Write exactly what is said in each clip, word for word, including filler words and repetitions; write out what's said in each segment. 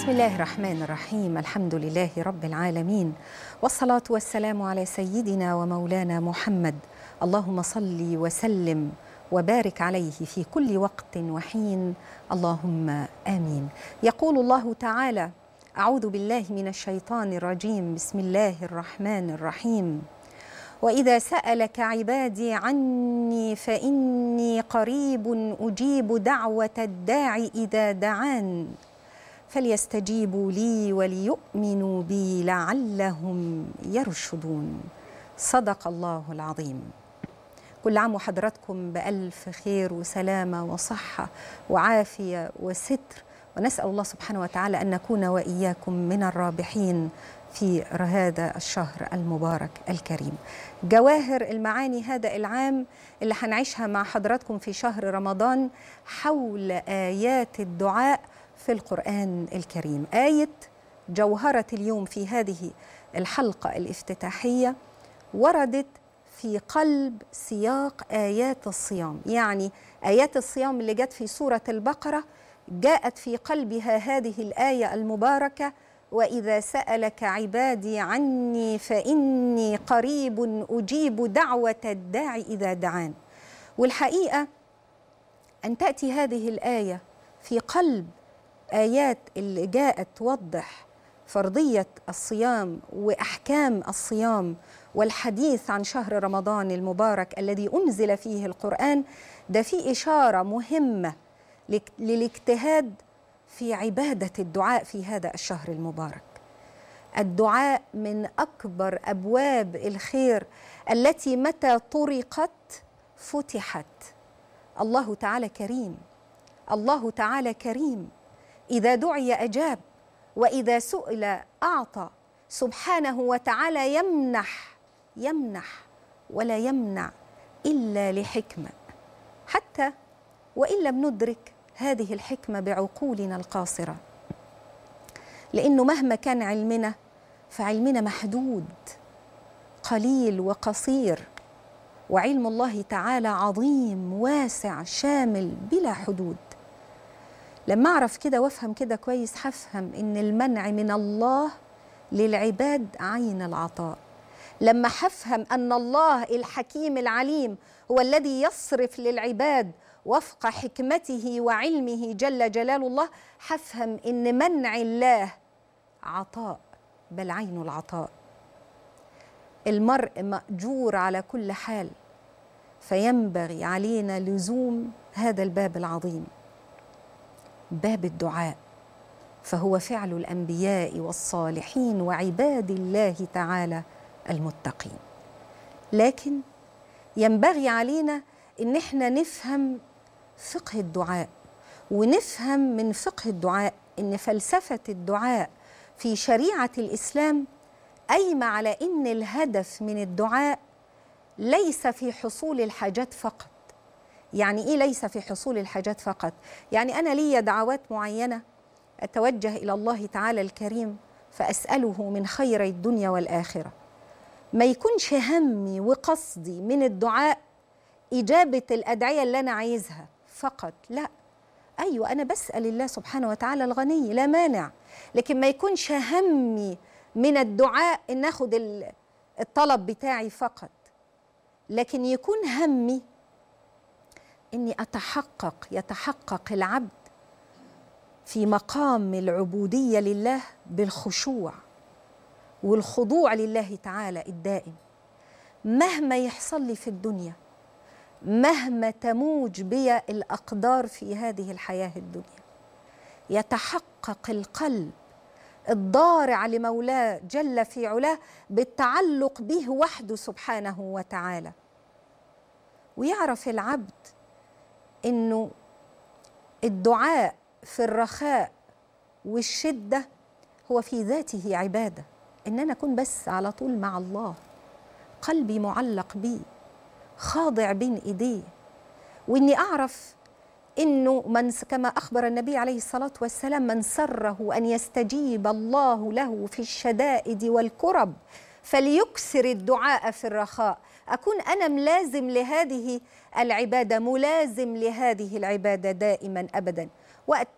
بسم الله الرحمن الرحيم. الحمد لله رب العالمين، والصلاة والسلام على سيدنا ومولانا محمد. اللهم صل وسلم وبارك عليه في كل وقت وحين، اللهم آمين. يقول الله تعالى: أعوذ بالله من الشيطان الرجيم، بسم الله الرحمن الرحيم. وإذا سألك عبادي عني فإني قريب أجيب دعوة الداع إذا دعان فليستجيبوا لي وليؤمنوا بي لعلهم يرشدون. صدق الله العظيم. كل عام وحضراتكم بألف خير وسلامة وصحة وعافية وستر، ونسأل الله سبحانه وتعالى أن نكون وإياكم من الرابحين في هذا الشهر المبارك الكريم. جواهر المعاني هذا العام اللي هنعيشها مع حضراتكم في شهر رمضان حول آيات الدعاء في القرآن الكريم. آية جوهرة اليوم في هذه الحلقة الافتتاحية وردت في قلب سياق آيات الصيام، يعني آيات الصيام اللي جت في سورة البقرة جاءت في قلبها هذه الآية المباركة: وإذا سألك عبادي عني فإني قريب أجيب دعوة الداع إذا دعان. والحقيقة أن تأتي هذه الآية في قلب آيات اللي جاءت توضح فرضية الصيام وأحكام الصيام والحديث عن شهر رمضان المبارك الذي أنزل فيه القرآن، ده في إشارة مهمة للاجتهاد في عبادة الدعاء في هذا الشهر المبارك. الدعاء من أكبر أبواب الخير التي متى طرقت فتحت. الله تعالى كريم، الله تعالى كريم، إذا دعي أجاب وإذا سئل أعطى. سبحانه وتعالى يمنح يمنح ولا يمنع إلا لحكمة، حتى وإن لم ندرك هذه الحكمة بعقولنا القاصرة، لأنه مهما كان علمنا فعلمنا محدود قليل وقصير، وعلم الله تعالى عظيم واسع شامل بلا حدود. لما أعرف كده وأفهم كده كويس هفهم إن المنع من الله للعباد عين العطاء. لما هفهم أن الله الحكيم العليم هو الذي يصرف للعباد وفق حكمته وعلمه جل جلال الله، هفهم إن منع الله عطاء بل عين العطاء. المرء مأجور على كل حال، فينبغي علينا لزوم هذا الباب العظيم، باب الدعاء، فهو فعل الأنبياء والصالحين وعباد الله تعالى المتقين. لكن ينبغي علينا إن احنا نفهم فقه الدعاء، ونفهم من فقه الدعاء إن فلسفة الدعاء في شريعة الإسلام قايمة على إن الهدف من الدعاء ليس في حصول الحاجات فقط. يعني إيه ليس في حصول الحاجات فقط؟ يعني أنا لي دعوات معينة أتوجه إلى الله تعالى الكريم فأسأله من خير الدنيا والآخرة، ما يكونش همي وقصدي من الدعاء إجابة الأدعية اللي أنا عايزها فقط، لا. أيوة أنا بسأل الله سبحانه وتعالى الغني لا مانع، لكن ما يكونش همي من الدعاء إن أخد الطلب بتاعي فقط، لكن يكون همي إني أتحقق يتحقق العبد في مقام العبودية لله بالخشوع والخضوع لله تعالى الدائم، مهما يحصل لي في الدنيا، مهما تموج بي الأقدار في هذه الحياة الدنيا، يتحقق القلب الضارع لمولاه جل في علاه بالتعلق به وحده سبحانه وتعالى، ويعرف العبد إنه الدعاء في الرخاء والشدة هو في ذاته عبادة. إن أنا أكون بس على طول مع الله، قلبي معلق بيه، خاضع بين إيديه، وإني أعرف إنه من كما أخبر النبي عليه الصلاة والسلام: من سره أن يستجيب الله له في الشدائد والكرب فليكثر الدعاء في الرخاء. أكون أنا ملازم لهذه العبادة، ملازم لهذه العبادة دائما أبدا. وقت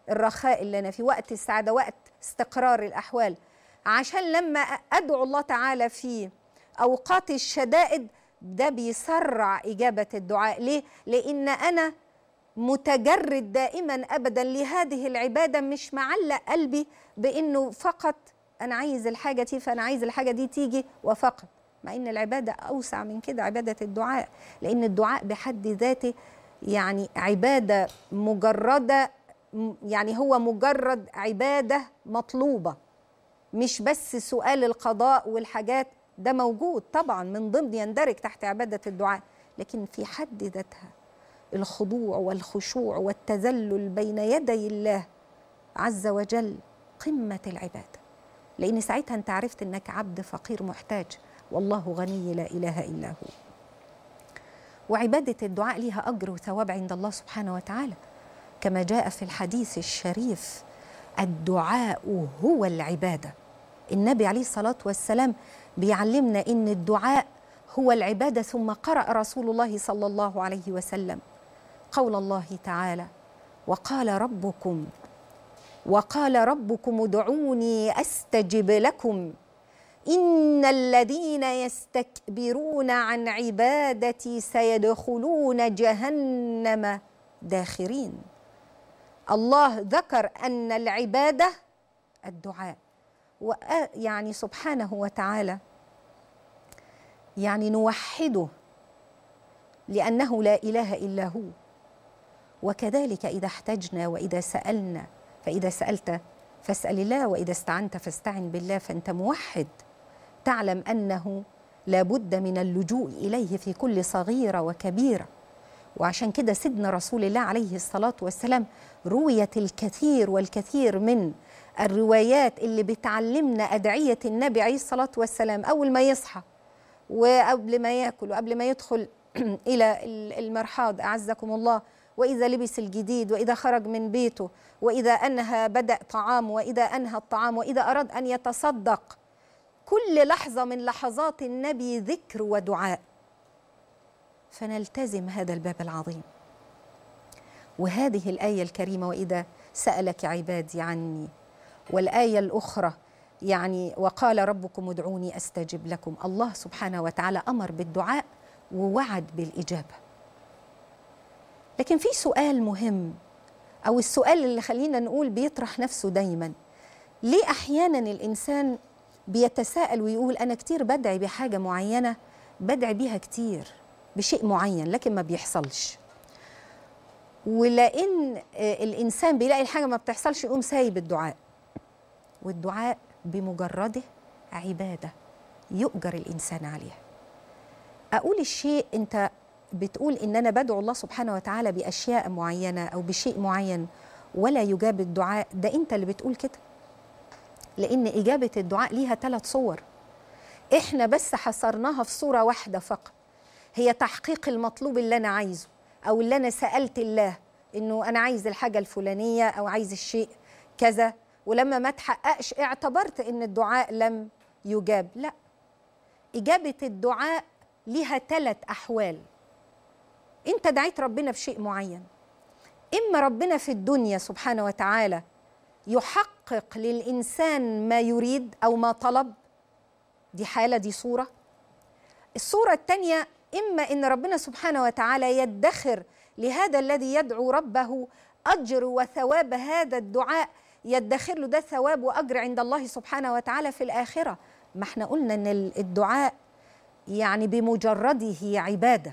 الرخاء اللي أنا في وقت السعادة، وقت استقرار الأحوال، عشان لما أدعو الله تعالى في أوقات الشدائد ده بيسرع إجابة الدعاء. ليه؟ لأن أنا متجرد دائما أبدا لهذه العبادة، مش معلق قلبي بأنه فقط أنا عايز الحاجة دي فأنا عايز الحاجة دي تيجي وفقط، مع أن العبادة أوسع من كده، عبادة الدعاء، لأن الدعاء بحد ذاته يعني عبادة مجردة، يعني هو مجرد عبادة مطلوبة، مش بس سؤال القضاء والحاجات، ده موجود طبعا من ضمن يندرج تحت عبادة الدعاء، لكن في حد ذاتها الخضوع والخشوع والتذلل بين يدي الله عز وجل قمة العبادة، لأن ساعتها أنت عرفت أنك عبد فقير محتاج، والله غني لا إله إلا هو. وعبادة الدعاء لها أجر وثواب عند الله سبحانه وتعالى، كما جاء في الحديث الشريف: الدعاء هو العبادة. النبي عليه الصلاة والسلام بيعلمنا إن الدعاء هو العبادة، ثم قرأ رسول الله صلى الله عليه وسلم قول الله تعالى: وقال ربكم وقال ربكم ادعوني أستجب لكم إن الذين يستكبرون عن عبادتي سيدخلون جهنم داخرين. الله ذكر أن العبادة الدعاء، ويعني سبحانه وتعالى يعني نوحده لأنه لا إله إلا هو. وكذلك إذا احتجنا وإذا سألنا، فإذا سألت فاسأل الله، وإذا استعنت فاستعن بالله، فأنت موحد، تعلم أنه لا بد من اللجوء إليه في كل صغيرة وكبيرة. وعشان كده سيدنا رسول الله عليه الصلاة والسلام رويت الكثير والكثير من الروايات اللي بتعلمنا أدعية النبي عليه الصلاة والسلام أول ما يصحى وقبل ما يأكل وقبل ما يدخل إلى المرحاض أعزكم الله، وإذا لبس الجديد، وإذا خرج من بيته، وإذا أنهى بدأ طعام، وإذا أنهى الطعام، وإذا أراد أن يتصدق. كل لحظة من لحظات النبي ذكر ودعاء، فنلتزم هذا الباب العظيم. وهذه الآية الكريمة: وإذا سألك عبادي عني، والآية الأخرى يعني وقال ربكم ادعوني أستجب لكم. الله سبحانه وتعالى أمر بالدعاء ووعد بالإجابة. لكن في سؤال مهم، أو السؤال اللي خلينا نقول بيطرح نفسه دايما: ليه أحيانا الإنسان بيتساءل ويقول أنا كتير بدعي بحاجة معينة، بدعي بيها كتير بشيء معين لكن ما بيحصلش، ولأن الإنسان بيلاقي الحاجة ما بتحصلش يقوم سايب الدعاء. والدعاء بمجرده عبادة يؤجر الإنسان عليها. أقول الشيء أنت بتقول إن أنا بدعو الله سبحانه وتعالى بأشياء معينة أو بشيء معين ولا يجاب الدعاء، ده أنت اللي بتقول كده، لأن إجابة الدعاء ليها ثلاث صور، إحنا بس حصرناها في صورة واحدة فقط، هي تحقيق المطلوب اللي أنا عايزه، أو اللي أنا سألت الله إنه أنا عايز الحاجة الفلانية أو عايز الشيء كذا، ولما ما تحققش اعتبرت إن الدعاء لم يجاب. لا، إجابة الدعاء ليها ثلاث أحوال. أنت دعيت ربنا بشيء معين، إما ربنا في الدنيا سبحانه وتعالى يحقق للإنسان ما يريد أو ما طلب، دي حالة، دي صورة. الصورة الثانية إما إن ربنا سبحانه وتعالى يدخر لهذا الذي يدعو ربه أجر وثواب هذا الدعاء، يدخر له ده ثواب وأجر عند الله سبحانه وتعالى في الآخرة. ما احنا قلنا إن الدعاء يعني بمجرده عبادة.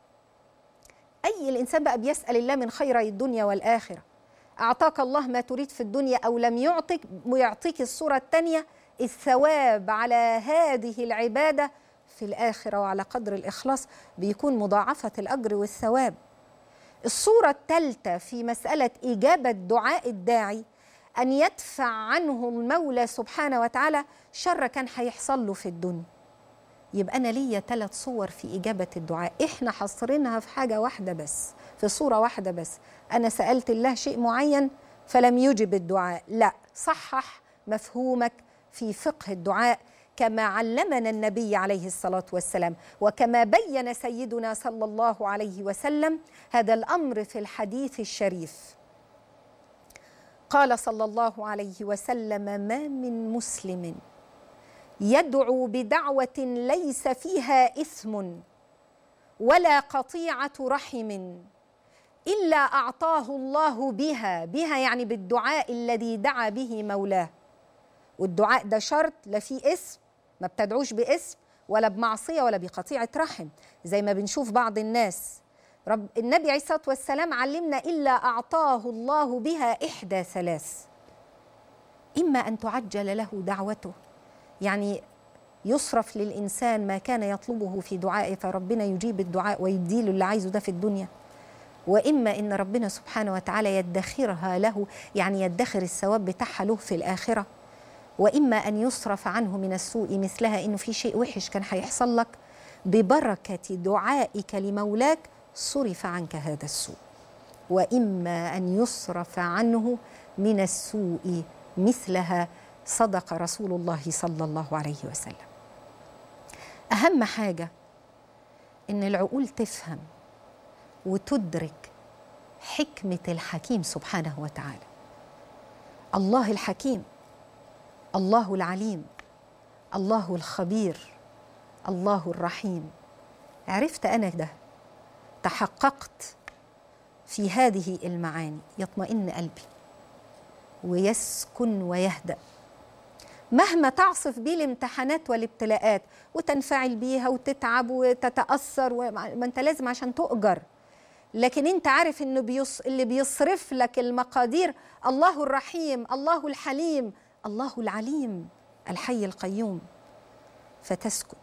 أي الإنسان بقى بيسأل الله من خيري الدنيا والآخرة، أعطاك الله ما تريد في الدنيا أو لم يعطك، ويعطيك الصورة الثانية الثواب على هذه العبادة في الآخرة، وعلى قدر الإخلاص بيكون مضاعفة الأجر والثواب. الصورة الثالثة في مسألة إجابة دعاء الداعي أن يدفع عنه المولى سبحانه وتعالى شر كان هيحصل له في الدنيا. يبقى أنا ليا ثلاث صور في إجابة الدعاء، إحنا حصرينها في حاجة واحدة بس، في صورة واحدة بس. أنا سألت الله شيء معين فلم يجب الدعاء، لا، صحح مفهومك في فقه الدعاء كما علمنا النبي عليه الصلاة والسلام، وكما بين سيدنا صلى الله عليه وسلم هذا الأمر في الحديث الشريف. قال صلى الله عليه وسلم: ما من مسلم يدعو بدعوة ليس فيها إثم ولا قطيعة رحم إلا أعطاه الله بها، بها يعني بالدعاء الذي دعا به مولاه. والدعاء ده شرط، لا فيه اسم، ما بتدعوش باسم ولا بمعصية ولا بقطيعة رحم، زي ما بنشوف بعض الناس. رب النبي عليه الصلاة والسلام علمنا: إلا أعطاه الله بها إحدى ثلاث: إما أن تعجل له دعوته، يعني يصرف للإنسان ما كان يطلبه في دعائه فربنا يجيب الدعاء ويديله اللي عايزه ده في الدنيا، وإما إن ربنا سبحانه وتعالى يدخرها له، يعني يدخر الثواب بتاعها له في الآخرة، وإما أن يصرف عنه من السوء مثلها، إنه في شيء وحش كان هيحصل لك ببركة دعائك لمولاك صرف عنك هذا السوء، وإما أن يصرف عنه من السوء مثلها. صدق رسول الله صلى الله عليه وسلم. أهم حاجة إن العقول تفهم وتدرك حكمة الحكيم سبحانه وتعالى. الله الحكيم، الله العليم، الله الخبير، الله الرحيم. عرفت أنا ده، تحققت في هذه المعاني، يطمئن قلبي ويسكن ويهدأ مهما تعصف بيه الامتحانات والابتلاءات، وتنفعل بيها وتتعب وتتأثر، وما انت لازم عشان تؤجر، لكن انت عارف انه بيص... اللي بيصرف لك المقادير الله الرحيم، الله الحليم، الله العليم، الحي القيوم، فتسكن.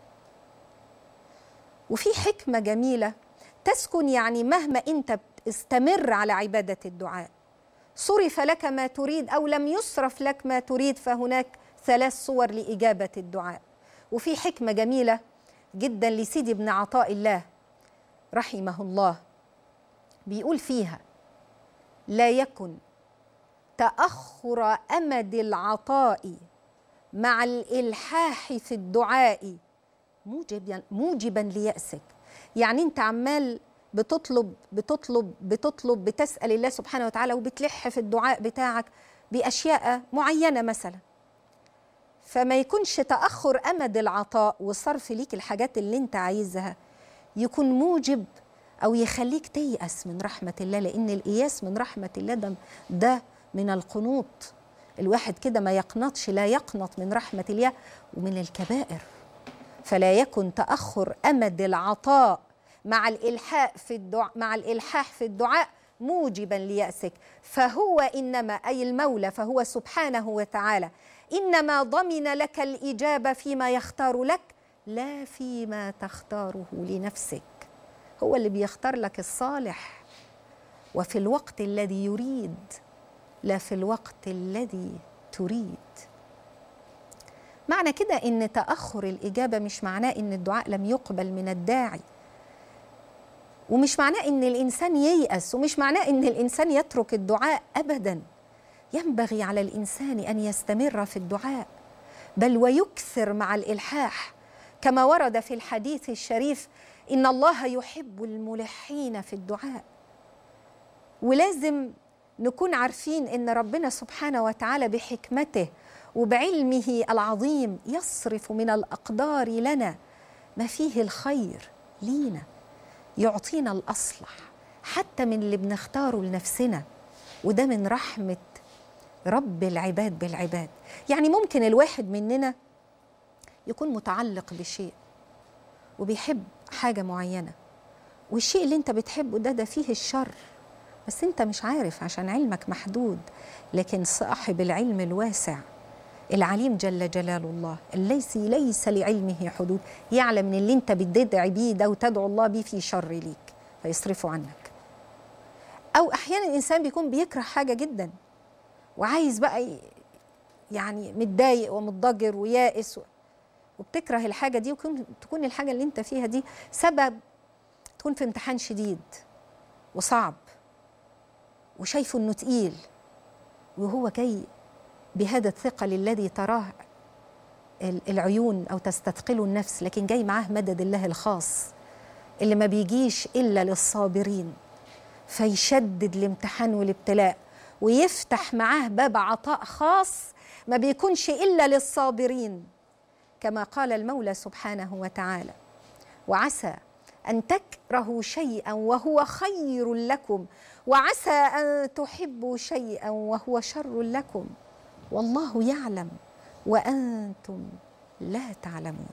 وفي حكمة جميلة، تسكن يعني مهما انت استمر على عبادة الدعاء، صرف لك ما تريد أو لم يصرف لك ما تريد، فهناك ثلاث صور لإجابة الدعاء. وفي حكمة جميلة جدا لسيدي ابن عطاء الله رحمه الله، بيقول فيها: لا يكن تأخر أمد العطاء مع الإلحاح في الدعاء موجبا, موجبا ليأسك. يعني انت عمال بتطلب بتطلب بتطلب بتسأل الله سبحانه وتعالى وبتلح في الدعاء بتاعك بأشياء معينة مثلا، فما يكونش تأخر أمد العطاء وصرف ليك الحاجات اللي انت عايزها يكون موجب أو يخليك تيأس من رحمة الله، لأن الإياس من رحمة الله ده, ده من القنوط. الواحد كده ما يقنطش، لا يقنط من رحمة الله، ومن الكبائر. فلا يكن تأخر أمد العطاء مع الإلحاح في الدعاء مع الإلحاح في الدعاء موجبا ليأسك، فهو إنما أي المولى، فهو سبحانه وتعالى إنما ضمن لك الإجابة فيما يختار لك لا فيما تختاره لنفسك. هو اللي بيختار لك الصالح وفي الوقت الذي يريد، لا في الوقت الذي تريد. معنى كده إن تأخر الإجابة مش معناه إن الدعاء لم يقبل من الداعي، ومش معناه إن الإنسان ييأس، ومش معناه إن الإنسان يترك الدعاء أبداً. ينبغي على الإنسان أن يستمر في الدعاء، بل ويكثر مع الإلحاح، كما ورد في الحديث الشريف: إن الله يحب الملحين في الدعاء. ولازم نكون عارفين إن ربنا سبحانه وتعالى بحكمته وبعلمه العظيم يصرف من الأقدار لنا ما فيه الخير لينا، يعطينا الأصلح حتى من اللي بنختاره لنفسنا، وده من رحمة رب العباد بالعباد. يعني ممكن الواحد مننا يكون متعلق بشيء وبيحب حاجة معينة، والشيء اللي انت بتحبه ده ده فيه الشر، بس انت مش عارف عشان علمك محدود. لكن صاحب العلم الواسع العليم جل جلال الله الذي ليس لعلمه حدود يعلم ان اللي انت بتدعي بيه ده وتدعو الله بيه فيه شر ليك فيصرفه عنك. او احيانا الانسان بيكون بيكره حاجة جدا وعايز بقى يعني متضايق ومتضجر ويائس، وبتكره الحاجة دي، وتكون الحاجة اللي انت فيها دي سبب تكون في امتحان شديد وصعب وشايفه انه تقيل، وهو جاي بهذا الثقل الذي تراه العيون او تستثقله النفس، لكن جاي معاه مدد الله الخاص اللي ما بيجيش الا للصابرين، فيشدد الامتحان والابتلاء ويفتح معاه باب عطاء خاص ما بيكونش إلا للصابرين، كما قال المولى سبحانه وتعالى: وعسى أن تكرهوا شيئا وهو خير لكم، وعسى أن تحبوا شيئا وهو شر لكم، والله يعلم وأنتم لا تعلمون.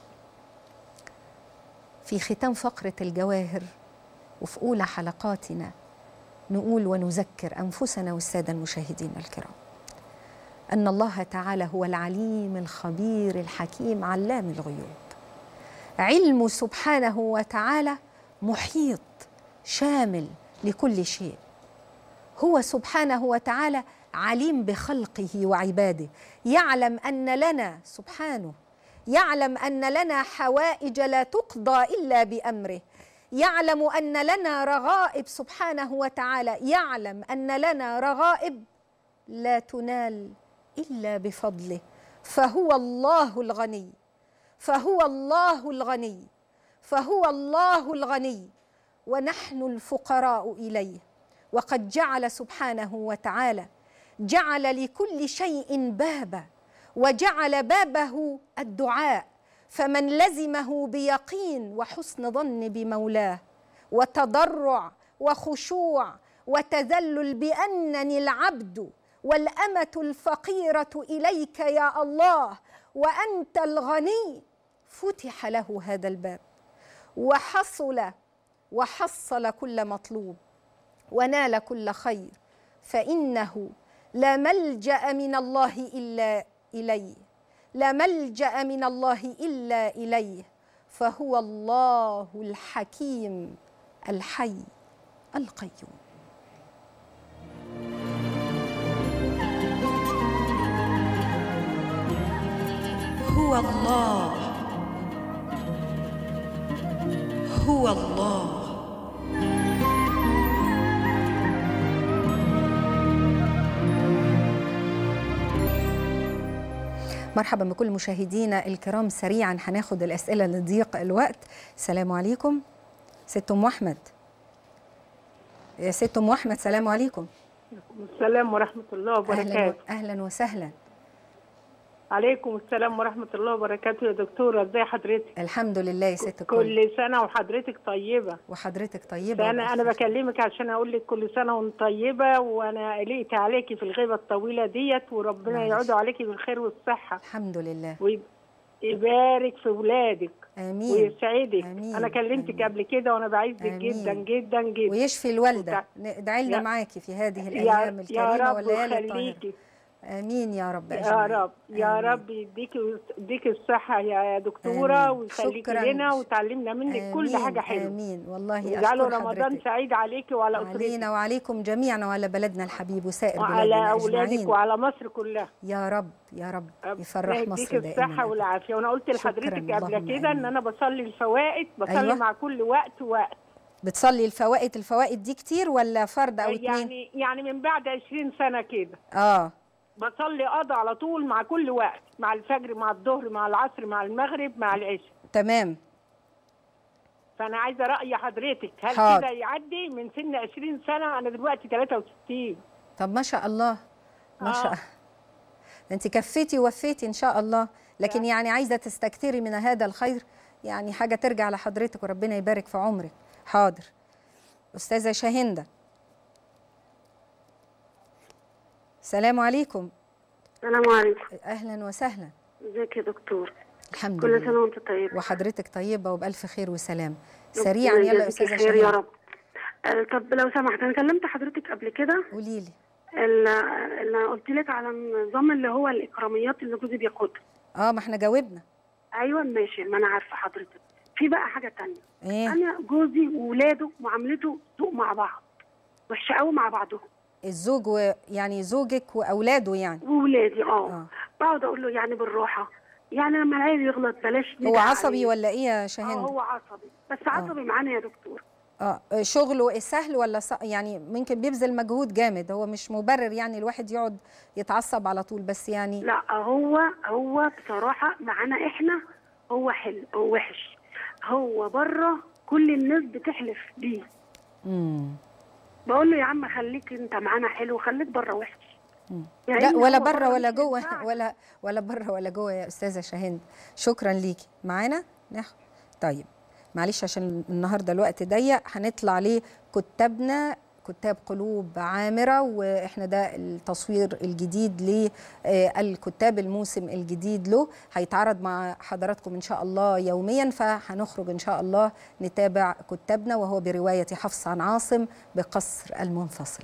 في ختام فقرة الجواهر وفي أولى حلقاتنا نقول ونذكر أنفسنا والسادة المشاهدين الكرام أن الله تعالى هو العليم الخبير الحكيم علام الغيوب. علمه سبحانه وتعالى محيط شامل لكل شيء. هو سبحانه وتعالى عليم بخلقه وعباده، يعلم أن لنا سبحانه يعلم أن لنا حوائج لا تقضى إلا بأمره، يعلم أن لنا رغائب سبحانه وتعالى، يعلم أن لنا رغائب لا تنال إلا بفضله. فهو الله الغني فهو الله الغني فهو الله الغني ونحن الفقراء إليه. وقد جعل سبحانه وتعالى جعل لكل شيء بابا، وجعل بابه الدعاء، فمن لزمه بيقين وحسن ظن بمولاه وتضرع وخشوع وتذلل بأنني العبد والأمة الفقيرة إليك يا الله وأنت الغني، فتح له هذا الباب وحصل وحصل كل مطلوب ونال كل خير، فإنه لا ملجأ من الله إلا إليه لا ملجأ من الله إلا إليه، فهو الله الحكيم الحي القيوم. هو الله هو الله مرحبا بكل مشاهدينا الكرام. سريعا هناخد الأسئلة لضيق الوقت. السلام عليكم ست أم أحمد. يا ست أم أحمد سلام عليكم. السلام ورحمة الله وبركاته. أهلا, أهلا وسهلا. عليكم السلام ورحمة الله وبركاته. يا دكتورة ازي حضرتك؟ الحمد لله يا ست الكل. كل سنة وحضرتك طيبة. وحضرتك طيبة. أنا أنا بكلمك عشان أقول لك كل سنة وأنت طيبة، وأنا قلقت عليكي في الغيبة الطويلة ديت، وربنا يعود عليكي بالخير والصحة. الحمد لله. ويبارك في ولادك. آمين. ويسعدك. آمين. أنا كلمتك آمين. قبل كده وأنا بعزك جدا جدا جدا. ويشفي الوالدة. ادعي لنا معاكي في هذه الأيام الكريمة والليالي الطاهرة. امين يا رب. يا رب يا رب يديكي يديكي الصحه يا دكتوره، ويخليكي لنا وتعلمنا منك كل حاجه حلوه. امين والله. يجعله رمضان سعيد عليكي وعلى اسرتك، علينا وعليكم جميعا وعلى بلدنا الحبيب وسائر بلادنا وعلى اولادك وعلى مصر كلها. يا رب يا رب يفرح مصر دائما. يديكي الصحه والعافيه. وانا قلت لحضرتك قبل كده ان انا بصلي الفوائد، بصلي أيوة. مع كل وقت وقت. بتصلي الفوائد الفوائد دي كتير ولا فرد او يعني اتنين؟ يعني من بعد عشرين سنه كده. اه بصلي قضاء على طول مع كل وقت، مع الفجر مع الظهر مع العصر مع المغرب مع العشاء. تمام. فأنا عايزة رأي حضرتك، هل حاضر. كده يعدي من سن عشرين سنة؟ أنا دلوقتي ثلاثة وستين. طب ما شاء الله ما شاء الله. آه. أنت كفيتي ووفيتي إن شاء الله، لكن آه. يعني عايزة تستكثري من هذا الخير، يعني حاجة ترجع لحضرتك وربنا يبارك في عمرك. حاضر. أستاذة شاهندة. السلام عليكم. السلام عليكم. اهلا وسهلا. ازيك يا دكتور؟ الحمد كل لله. كل سنه وانت طيبه. وحضرتك طيبه وبالف خير وسلام. سريعا يلا يا استاذه شاهين. يا رب. آه طب لو سمحت، انا كلمت حضرتك قبل كده. قولي لي. اللي قلت لك على النظام اللي هو الاكراميات اللي جوزي بياخدها. اه ما احنا جاوبنا. ايوه ماشي، ما انا عارفه حضرتك. في بقى حاجه ثانيه. ايه؟ انا جوزي واولاده معاملته سوء مع بعض، وحشه قوي مع بعضهم. الزوج و... يعني زوجك واولاده يعني؟ واولادي اه, آه. بقعد اقول له يعني بالراحه، يعني لما العيل يغلط بلاش. هو عصبي عليه. ولا ايه يا شاهين؟ اه هو عصبي، بس عصبي آه. معانا يا دكتور. اه شغله سهل ولا ص... يعني ممكن بيبذل مجهود جامد؟ هو مش مبرر يعني الواحد يقعد يتعصب على طول، بس يعني لا هو هو بصراحه معانا احنا هو حلو، هو وحش. هو بره كل الناس بتحلف بيه. امم بقول له يا عم خليك انت معانا حلو، خليك بره وحش. لا ولا بره ولا جوه، ولا ولا بره ولا جوه يا استاذه شاهين. شكرا ليكي. معانا ناخد. طيب معلش عشان النهارده الوقت ضيق، هنطلع ليه كتابنا كتاب قلوب عامرة، وإحنا ده التصوير الجديد للكتاب، الموسم الجديد له هيتعرض مع حضراتكم إن شاء الله يوميا، فهنخرج إن شاء الله نتابع كتابنا، وهو برواية حفص عن عاصم بقصر المنفصل.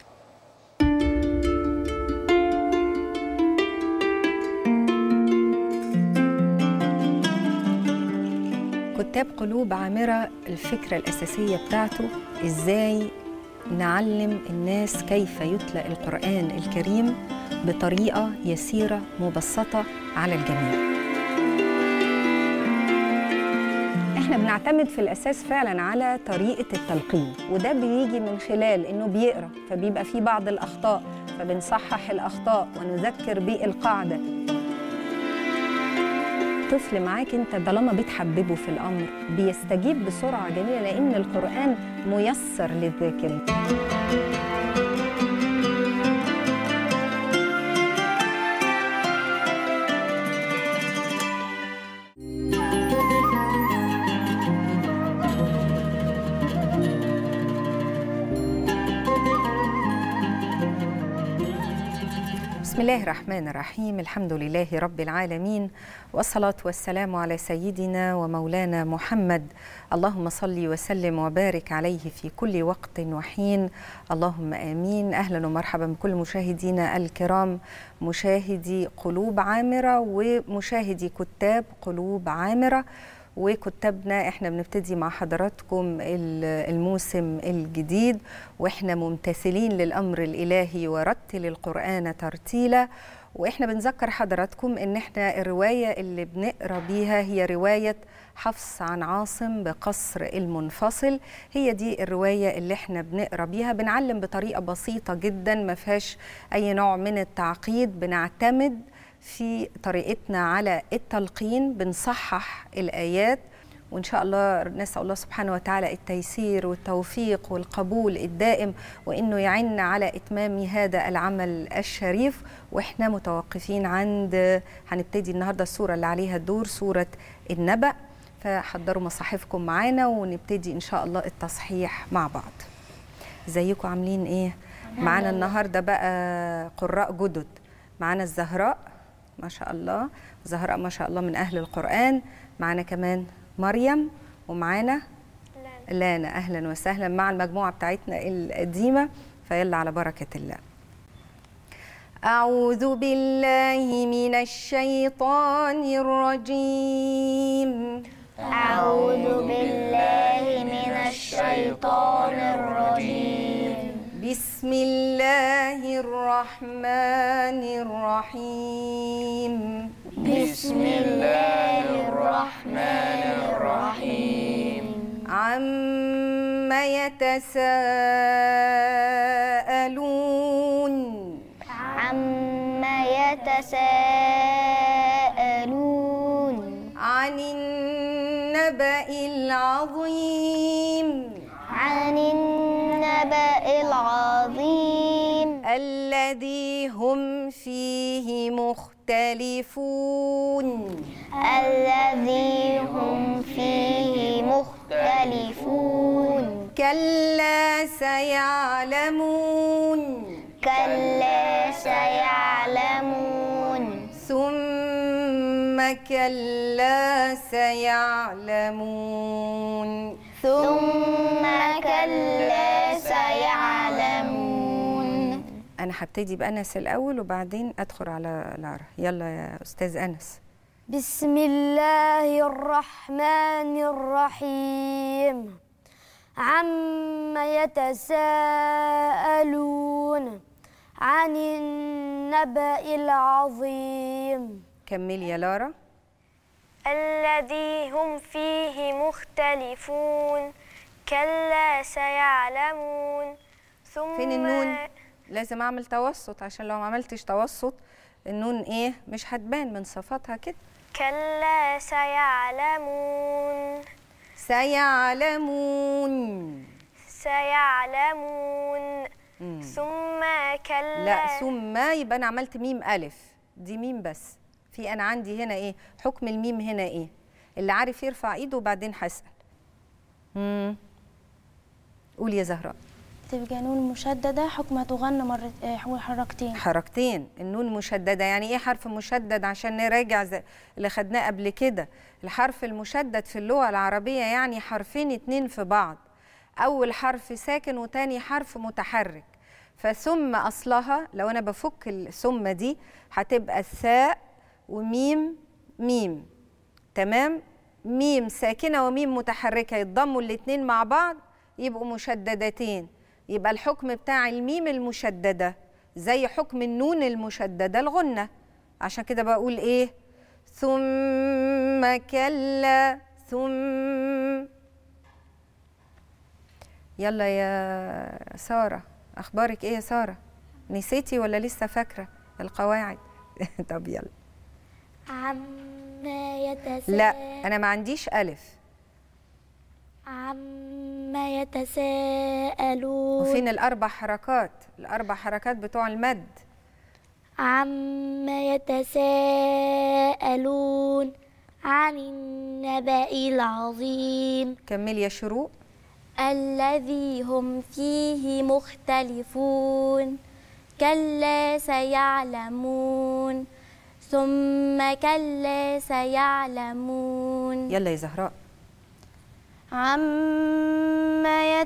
كتاب قلوب عامرة الفكرة الأساسية بتاعته إزاي نعلم الناس كيف يتلى القرآن الكريم بطريقة يسيرة مبسطة على الجميع. احنا بنعتمد في الأساس فعلا على طريقة التلقين، وده بيجي من خلال إنه بيقرأ فبيبقى فيه بعض الأخطاء، فبنصحح الأخطاء ونذكر بالقاعدة. طفل معاك انت طالما بتحببه في الامر بيستجيب بسرعه جميله، لان القران ميسر للذاكرين. بسم الله الرحمن الرحيم. الحمد لله رب العالمين، والصلاة والسلام على سيدنا ومولانا محمد. اللهم صل وسلم وبارك عليه في كل وقت وحين، اللهم آمين. أهلا ومرحبا بكل مشاهدينا الكرام، مشاهدي قلوب عامرة ومشاهدي كتاب قلوب عامرة. وكتابنا احنا بنبتدي مع حضراتكم الموسم الجديد، واحنا ممتثلين للأمر الإلهي ورتل القرآن ترتيلا. واحنا بنذكر حضراتكم ان احنا الرواية اللي بنقرأ بيها هي رواية حفص عن عاصم بقصر المنفصل. هي دي الرواية اللي احنا بنقرأ بيها، بنعلم بطريقة بسيطة جدا ما فيهاش اي نوع من التعقيد، بنعتمد في طريقتنا على التلقين، بنصحح الآيات، وإن شاء الله نسأل الله سبحانه وتعالى التيسير والتوفيق والقبول الدائم، وإنه يعيننا على إتمام هذا العمل الشريف. وإحنا متوقفين عند هنبتدي النهاردة السورة اللي عليها الدور، سورة النبأ، فحضروا مصاحفكم معانا ونبتدي إن شاء الله التصحيح مع بعض. ازيكم عاملين إيه؟ معانا النهاردة بقى قراء جدد. معانا الزهراء ما شاء الله، زهراء ما شاء الله من أهل القرآن. معانا كمان مريم، ومعانا لانا. لانا أهلا وسهلا مع المجموعة بتاعتنا القديمة. فيلا على بركة الله. أعوذ بالله من الشيطان الرجيم. أعوذ بالله من الشيطان الرجيم. بسم الله الرحمن الرحيم. بسم الله الرحمن الرحيم. عما يتساءلون. عما يتساءلون. عن النبأ العظيم. عن النبأ العظيم. الذي هم فيه مختلفون. الذي هم فيه مختلفون. كلا سيعلمون. كلا سيعلمون. ثم كلا سيعلمون. ثم كلا سيعلمون. أنا هبتدي بأنس الأول وبعدين أدخل على لارا. يلا يا أستاذ أنس. بسم الله الرحمن الرحيم. عما يتساءلون عن النبأ العظيم. كملي يا لارا. الذي هم فيه مختلفون. كلا سيعلمون. ثم فين النون؟ لازم اعمل توسط، عشان لو ما عملتش توسط النون ايه مش هتبان من صفاتها كده. كلا سيعلمون. سيعلمون. سيعلمون مم. ثم كلا. لا ثم يبقى انا عملت ميم الف، دي ميم بس. في انا عندي هنا ايه حكم الميم هنا؟ ايه اللي عارف يرفع ايده وبعدين هسأل. امم قول يا زهراء. تبقى نون مشددة حكمها تغن مرة حركتين. حركتين. النون مشددة يعني ايه حرف مشدد؟ عشان نراجع زي اللي خدناه قبل كده. الحرف المشدد في اللغة العربية يعني حرفين اتنين في بعض، أول حرف ساكن وتاني حرف متحرك. فثم أصلها لو أنا بفك الثم دي هتبقى الثاء وميم ميم، تمام؟ ميم ساكنة وميم متحركة يتضموا الاتنين مع بعض يبقوا مشددتين. يبقى الحكم بتاع الميم المشددة زي حكم النون المشددة الغنة. عشان كده بقول إيه؟ ثم كلا ثم. يلا يا سارة، أخبارك إيه يا سارة؟ نسيتي ولا لسه فاكرة القواعد؟ طب يلا. عما يتساءل. لا أنا ما عنديش ألف. عما يتساءلون. وفين الأربع حركات؟ الأربع حركات بتوع المد. عما يتساءلون عن النبأ العظيم. كملي يا شروق. الذي هم فيه مختلفون كلا سيعلمون ثم كلا سيعلمون. يلا يا زهراء. عما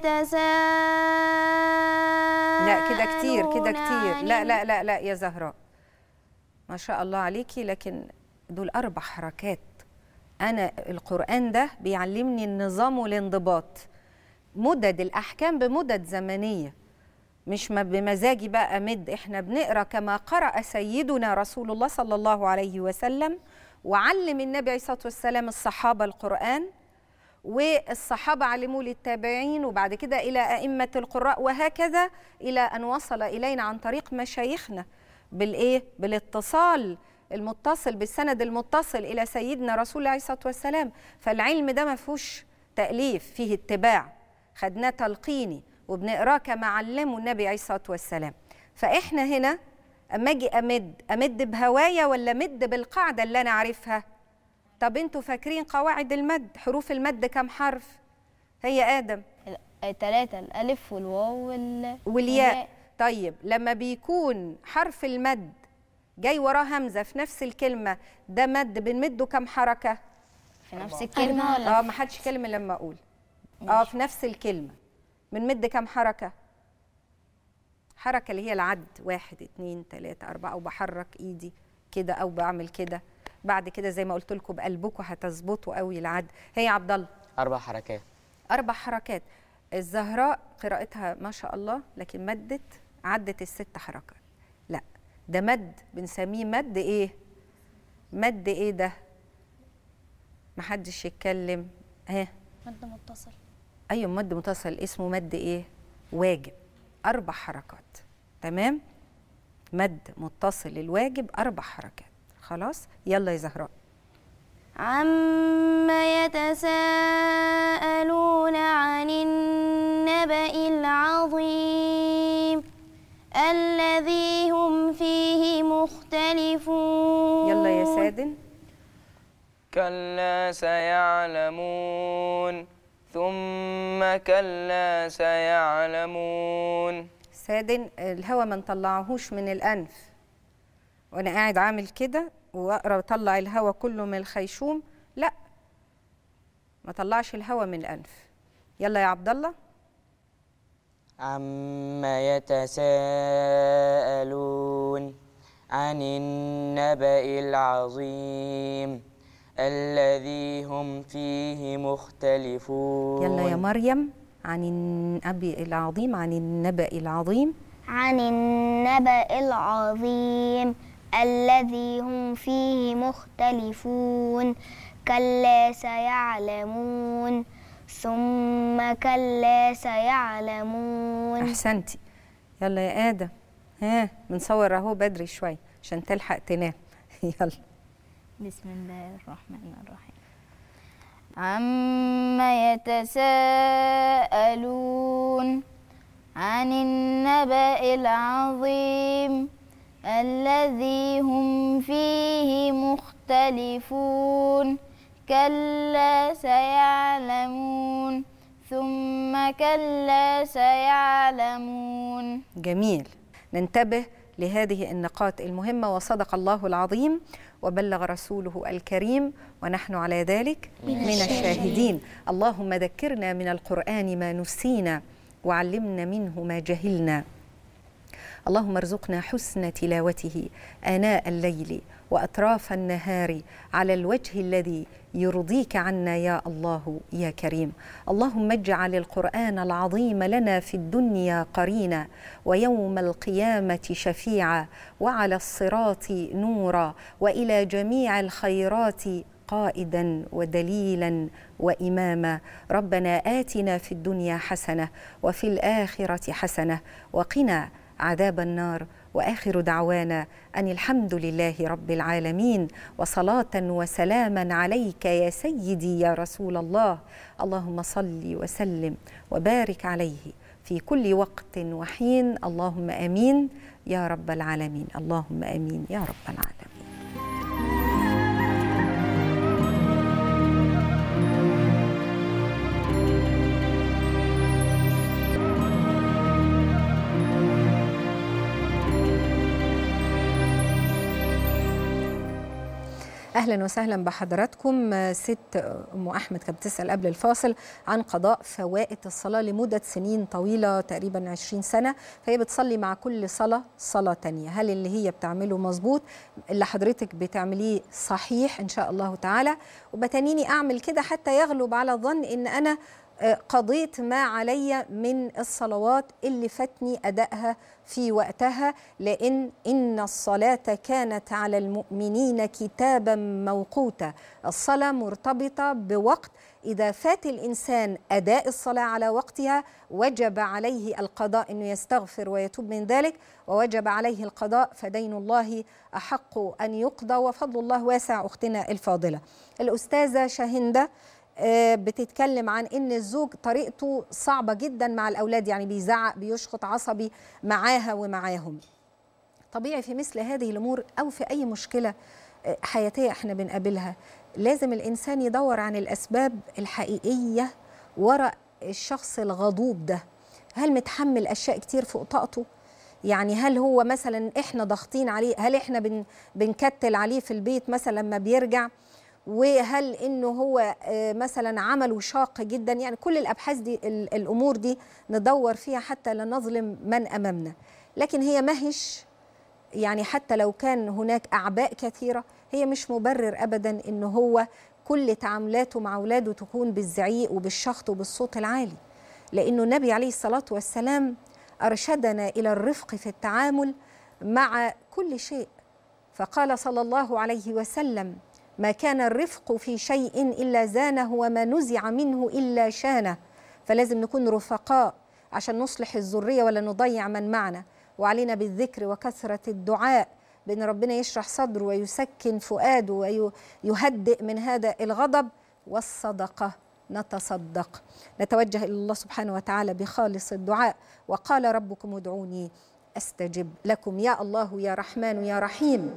يتساءلون. لا كده كتير كده كتير. لا لا لا لا يا زهراء، ما شاء الله عليكي، لكن دول أربع حركات. أنا القرآن ده بيعلمني النظام والانضباط. مدد الأحكام بمدد زمنية، مش ما بمزاجي بقى أمد. إحنا بنقرأ كما قرأ سيدنا رسول الله صلى الله عليه وسلم، وعلم النبي عليه الصلاة والسلام الصحابة القرآن، والصحابة علموا للتابعين، وبعد كده إلى أئمة القراء، وهكذا إلى أن وصل إلينا عن طريق مشايخنا بالإيه؟ بالاتصال المتصل، بالسند المتصل إلى سيدنا رسول الله عليه الصلاة والسلام. فالعلم ده ما فيهوش تأليف، فيه اتباع، خدناه تلقيني وبنقراه كما علمه النبي عليه الصلاة والسلام. فإحنا هنا أما أجي أمد أمد بهوايا ولا مد بالقاعدة اللي أنا عارفها؟ طب انتوا فاكرين قواعد المد؟ حروف المد كم حرف؟ هي آدم ثلاثة، الألف والواو وال... والياء. طيب لما بيكون حرف المد جاي وراه همزة في نفس الكلمة، ده مد بنمده كم حركة؟ في نفس الكلمة ولا؟ اه ما حدش كلمة لما أقول اه في نفس الكلمة بنمد كم حركة؟ حركة اللي هي العد، واحد اتنين تلاتة أربعة، أو بحرك إيدي كده أو بعمل كده. بعد كده زي ما قلت لكم بقلبكم هتظبطوا قوي العد. هي عبد الله أربع حركات. أربع حركات. الزهراء قراءتها ما شاء الله، لكن مدت عدت الست حركات. لا ده مد بنسميه مد إيه؟ مد إيه ده؟ محدش يتكلم. ها؟ مد متصل. أيوة مد متصل اسمه مد إيه؟ واجب. أربع حركات. تمام؟ مد متصل الواجب أربع حركات. خلاص؟ يلا يا زهراء. عما يتساءلون عن النبأ العظيم الذي هم فيه مختلفون. يلا يا سادن. كلا سيعلمون ثم كلا سيعلمون. سادن الهواء ما نطلعهوش من الأنف وأنا قاعد عامل كده وأقرأ وطلع الهواء كله من الخيشوم، لا ما طلعش الهواء من الأنف. يلا يا عبد الله. عما يتساءلون عن النبأ العظيم الذي هم فيه مختلفون. يلا يا مريم. عن النبأ العظيم. عن النبأ العظيم. عن النبأ العظيم الذي هم فيه مختلفون كلا سيعلمون ثم كلا سيعلمون. أحسنتي. يلا يا آدم. ها بنصور اهو بدري شوي عشان تلحق تنام. يلا. بسم الله الرحمن الرحيم. عما يتساءلون عن النبأ العظيم الذي هم فيه مختلفون كلا سيعلمون ثم كلا سيعلمون. جميل. ننتبه لهذه النقاط المهمة. وصدق الله العظيم وبلغ رسوله الكريم ونحن على ذلك من الشاهدين. اللهم ذكرنا من القرآن ما نسينا وعلمنا منه ما جهلنا. اللهم ارزقنا حسن تلاوته آناء الليل وأطراف النهار على الوجه الذي يرضيك عنا يا الله يا كريم. اللهم اجعل القرآن العظيم لنا في الدنيا قرينا ويوم القيامة شفيعا وعلى الصراط نورا وإلى جميع الخيرات قائدا ودليلا وإماما. ربنا آتنا في الدنيا حسنة وفي الآخرة حسنة وقنا عذاب النار. وآخر دعوانا أن الحمد لله رب العالمين وصلاة وسلاما عليك يا سيدي يا رسول الله. اللهم صل وسلم وبارك عليه في كل وقت وحين. اللهم آمين يا رب العالمين. اللهم آمين يا رب العالمين. أهلا وسهلا بحضراتكم. ست أم أحمد كانت بتسأل قبل الفاصل عن قضاء فوائت الصلاة لمدة سنين طويلة تقريبا عشرين سنة، فهي بتصلي مع كل صلاة صلاة تانية. هل اللي هي بتعمله مظبوط؟ اللي حضرتك بتعمليه صحيح إن شاء الله تعالى، وبتنيني أعمل كده حتى يغلب على الظن إن أنا قضيت ما علي من الصلوات اللي فاتني أدائها في وقتها، لأن إن الصلاة كانت على المؤمنين كتابا موقوتا. الصلاة مرتبطة بوقت، إذا فات الإنسان أداء الصلاة على وقتها وجب عليه القضاء، إنه يستغفر ويتوب من ذلك، ووجب عليه القضاء، فدين الله أحق أن يقضى وفضل الله واسع. أختنا الفاضلة الأستاذة شاهندة بتتكلم عن ان الزوج طريقته صعبة جدا مع الاولاد، يعني بيزعق بيشخط عصبي معاها ومعاهم. طبيعي في مثل هذه الامور او في اي مشكلة حياتية احنا بنقابلها لازم الانسان يدور عن الاسباب الحقيقية وراء الشخص الغضوب ده. هل متحمل اشياء كتير فوق طاقته؟ يعني هل هو مثلا احنا ضاغطين عليه؟ هل احنا بن بنكتل عليه في البيت مثلا لما بيرجع؟ وهل انه هو مثلا عمله شاق جدا؟ يعني كل الابحاث دي الامور دي ندور فيها حتى لا نظلم من امامنا، لكن هي ماهيش يعني حتى لو كان هناك اعباء كثيره هي مش مبرر ابدا انه هو كل تعاملاته مع اولاده تكون بالزعيق وبالشخط وبالصوت العالي، لانه النبي عليه الصلاه والسلام ارشدنا الى الرفق في التعامل مع كل شيء، فقال صلى الله عليه وسلم: ما كان الرفق في شيء إلا زانه وما نزع منه إلا شانه. فلازم نكون رفقاء عشان نصلح الذرية ولا نضيع من معنا. وعلينا بالذكر وكثرة الدعاء بأن ربنا يشرح صدره ويسكن فؤاده ويهدئ من هذا الغضب، والصدقة نتصدق. نتوجه إلى الله سبحانه وتعالى بخالص الدعاء. وقال ربكم ادعوني أستجب لكم. يا الله يا رحمن يا رحيم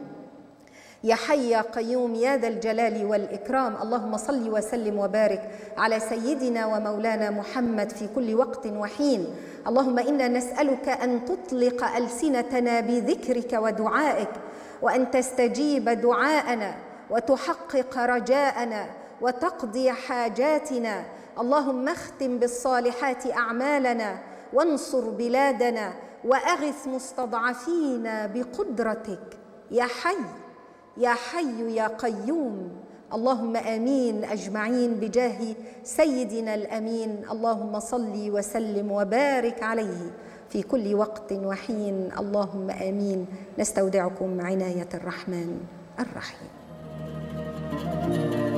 يا حي يا قيوم يا ذا الجلال والإكرام. اللهم صل وسلم وبارك على سيدنا ومولانا محمد في كل وقت وحين. اللهم إنا نسألك أن تطلق ألسنتنا بذكرك ودعائك، وأن تستجيب دعاءنا وتحقق رجاءنا وتقضي حاجاتنا. اللهم اختم بالصالحات أعمالنا وانصر بلادنا وأغث مستضعفين بقدرتك يا حي يا حي يا قيوم. اللهم آمين أجمعين بجاه سيدنا الأمين. اللهم صل وسلم وبارك عليه في كل وقت وحين. اللهم آمين. نستودعكم عناية الرحمن الرحيم.